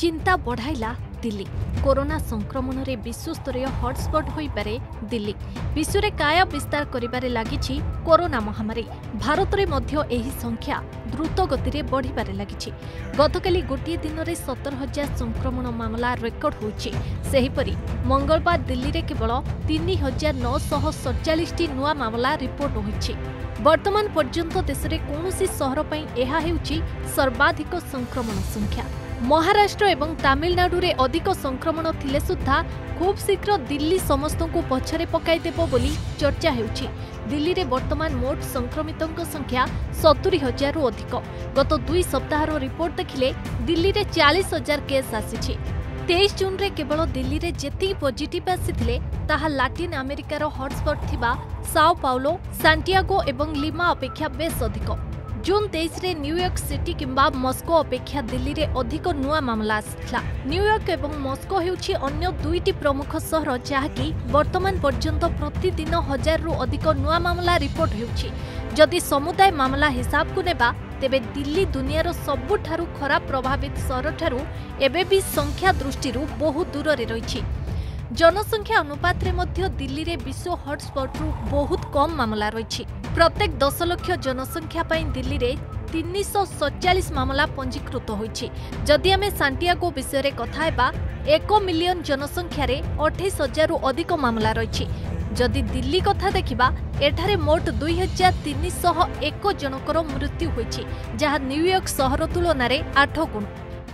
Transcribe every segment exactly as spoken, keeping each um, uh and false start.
चिंता बढ़ाइला दिल्ली। कोरोना संक्रमण रे विश्वस्तरीय हॉटस्पॉट होई पारे दिल्ली। विश्व रे काया विस्तार करिबारे लागिछि कोरोना महामारी। भारत रे मध्य एही संख्या द्रुत गति रे बढ़िबारे लागिछि। गतकाली गोटे दिन रे सत्तर हजार संक्रमण मामला रेकर्ड होइछि। सेहिपरि मंगलवार दिल्ली रे केवल तीन हजार नौ सौ सैंतालीस टी नुआ मामला रिपोर्ट होइछि। वर्तमान पर्यंत देश रे कौनसी सहर पई एहा हेउछि सर्वाधिक संक्रमण संख्या। महाराष्ट्र एवं तमिलनाडु रे अधिक संक्रमण थिले सुद्धा खूब शीघ्र दिल्ली समस्तों को पछरे पकाई देबो बोली चर्चा हेउछि। दिल्ली रे वर्तमान मोट संक्रमितों संख्या सत्तरी हजार रु अधिक। गत दुई सप्ताहर रिपोर्ट देखिले दिल्ली रे चालीस हजार केस आसीछि। तेईस जून रे केवल दिल्ली रे जेति पॉजिटिव आसीथिले ताहा लैटिन अमेरिकार हॉटस्पॉट थिबा साओ पाउलो, सांटियागो एवं लिमा अपेक्षा बेस अधिक। जून तेईस रे न्यूयॉर्क सिटी किंबा मस्को अपेक्षा दिल्ली रे अधिक नुआ मामला आसिथिला। न्यूयॉर्क एवं मस्को हेउछि अन्य दुईटी प्रमुख सहर जहाँकि वर्तमान पर्यंत प्रतिदिन हजार रु अधिक नुआ मामला रिपोर्ट हेउछि। जदि समुदाय मामला हिसाब को नेबा तेबे दिल्ली दुनियार सबुठारु खराब प्रभावित सहर ठारु एबे भी संख्या दृष्टि बहुत दूर रे रहिछि। जनसंख्या अनुपात रे मध्य दिल्ली रे विश्व हॉटस्पॉट रु बहुत कम मामला रहिछि। प्रत्येक दस लाख जनसंख्या पई दिल्ली रे तीन सौ सैंतालीस मामला पंजीकृत होइछि। जदि आमे सांटियागो विषय रे कथा हेबा एक मिलियन जनसंख्या रे अट्ठाईस हजार रु अधिक मामला रहिछि। जदि दिल्ली कथा देखिबा एठारे मोट दुई हजार तीन सौ एक जनकर मृत्यु होइछि, जहां न्यूयॉर्क शहर तुलना रे आठ गुण।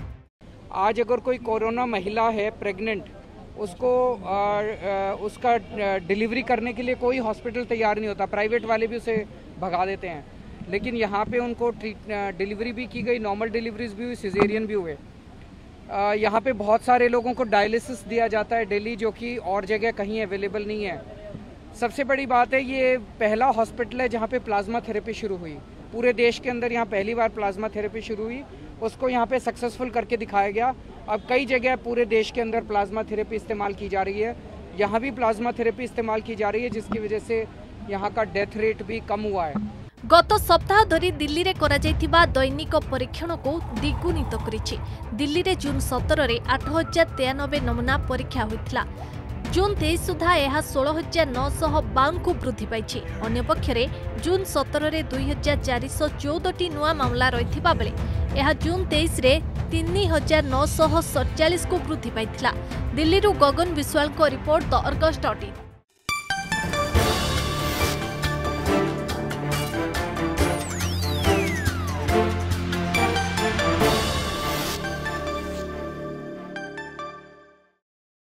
आज अगर कोई कोरोना महिला है प्रेग्नेंट, उसको आ, आ, उसका डिलीवरी करने के लिए कोई हॉस्पिटल तैयार नहीं होता। प्राइवेट वाले भी उसे भगा देते हैं, लेकिन यहाँ पे उनको ट्रीट डिलीवरी भी की गई, नॉर्मल डिलीवरीज भी हुई, सिजेरियन भी हुए। यहाँ पे बहुत सारे लोगों को डायलिसिस दिया जाता है डेली, जो कि और जगह कहीं अवेलेबल नहीं है। सबसे बड़ी बात है, ये पहला हॉस्पिटल है जहाँ पे प्लाज्मा थेरेपी शुरू हुई पूरे देश के अंदर। यहाँ पहली बार प्लाज्मा थेरेपी शुरू हुई, उसको यहाँ पे सक्सेसफुल करके दिखाया गया। अब कई जगह पूरे देश के अंदर प्लाज्मा थेरेपी इस्तेमाल की जा रही है। यहाँ भी प्लाज्मा थेरेपी इस्तेमाल की जा रही है, जिसकी वजह से यहाँ का डेथ रेट भी कम हुआ है। गत सप्ताह धरी दिल्ली रे करा जायथिबा दैनिक परीक्षण को द्विगुणित करिछि। दिल्ली रे जून सतर रे आठ हजार तेयानबे नमूना परीक्षा होइथिला। जून तेईस सुधा यह सोलह हजार नौ सौ बावन को वृद्धि पाई। अन्य पक्षरे जून सतर रे दुई हजार चार सौ चौदह टी नुआ मामला रही बेले यह जून तेईस रे तीन हजार नौ सौ सैंतालीस को वृद्धि पाई। दिल्ली गगन विश्वाल को report the Argus dot in.